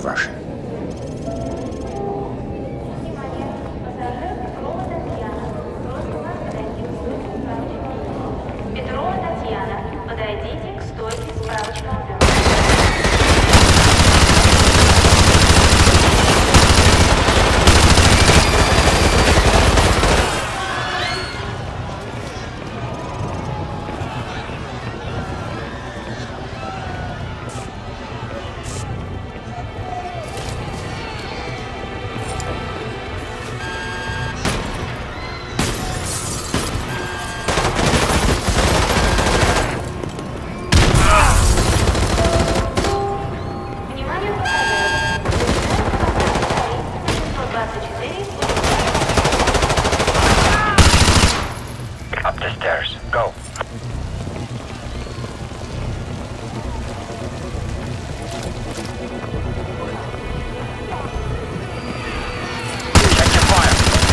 Russian. Петрова Татьяна, подойдите к стойке справочного бюро. Up the stairs. Go. Check your fire.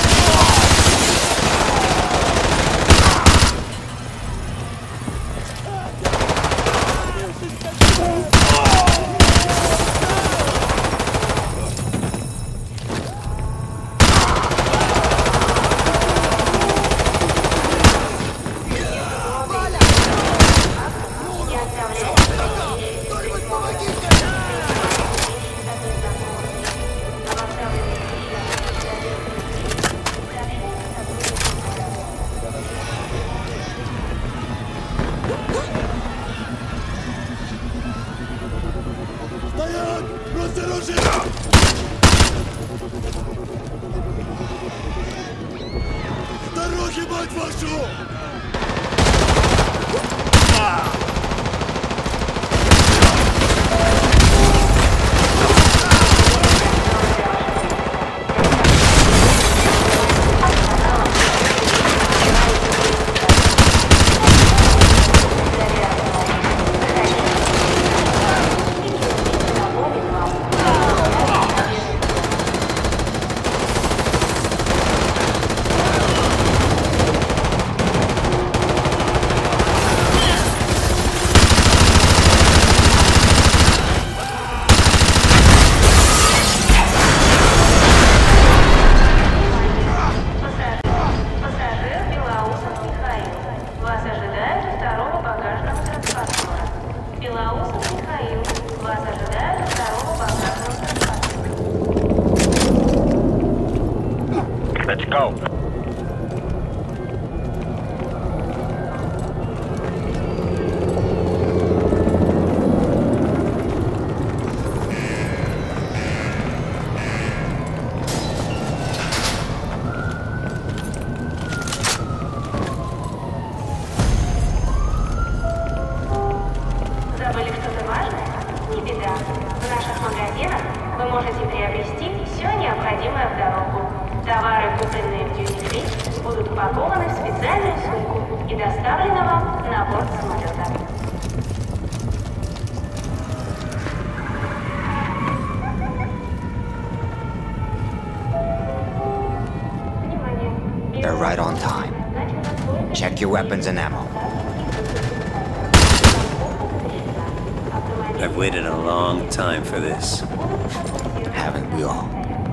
Let's go. Забыли что-то важное? Не беда. В наших магазинах вы можете приобрести все необходимое в дорогу. Товары, купленные в Duty Free, будут упакованы в специальную сумку и доставлены вам на борт самолета. They're right on time. Check your weapons and ammo. I've waited a long time for this. Haven't we all?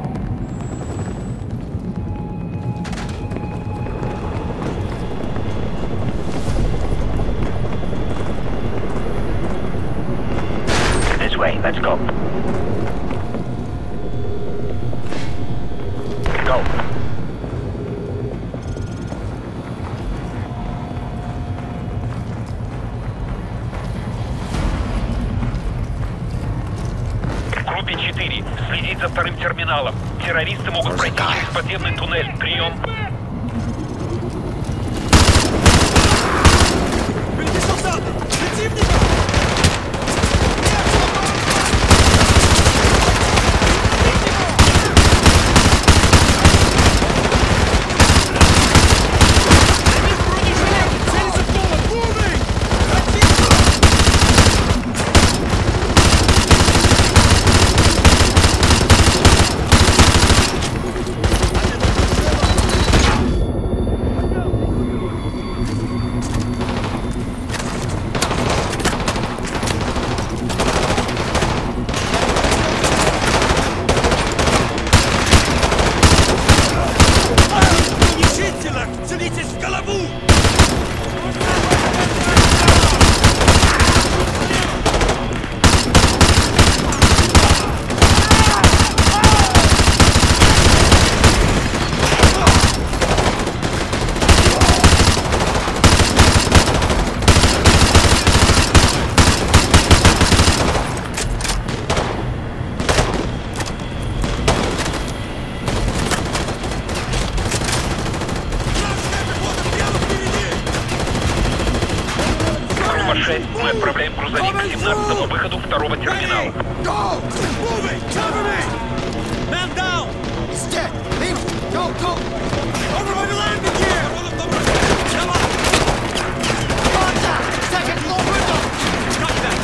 This way, let's go. Go. Группе 4. Следить за вторым терминалом. Террористы могут пройти через подземный туннель. Прием. второго терминала. Go! Move it! Cover me! Man down! He's dead! Leave him! Go, go! Over by the landing gear! Come on! Contact! Second floor window! Cut that!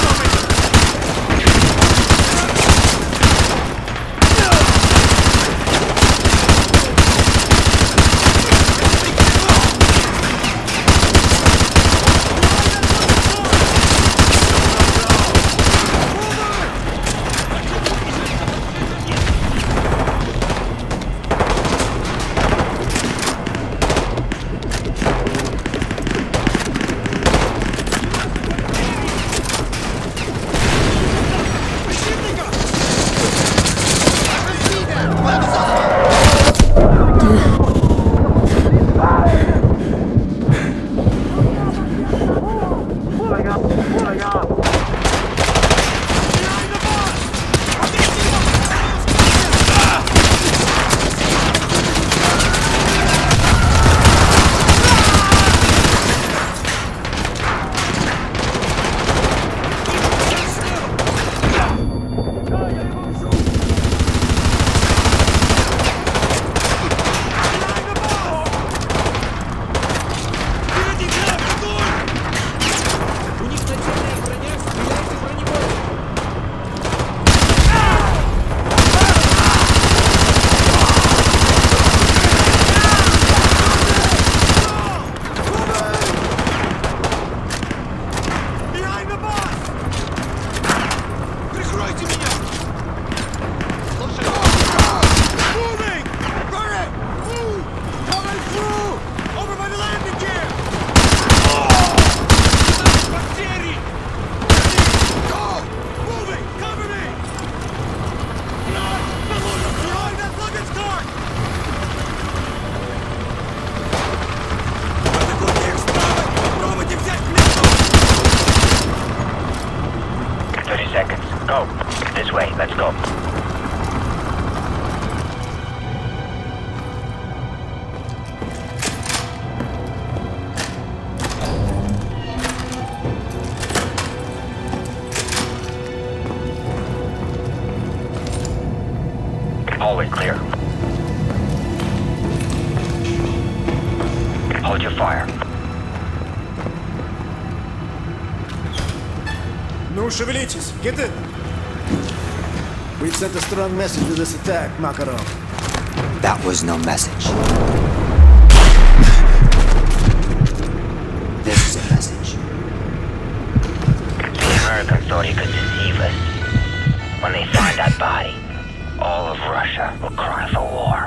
Go. This way. Let's go. Hallway clear. Hold your fire. Ну, шевелитесь! Get in! We've sent a strong message with this attack, Makarov. That was no message. This is a message. The Americans thought he could deceive us. When they find that body, all of Russia will cry for war.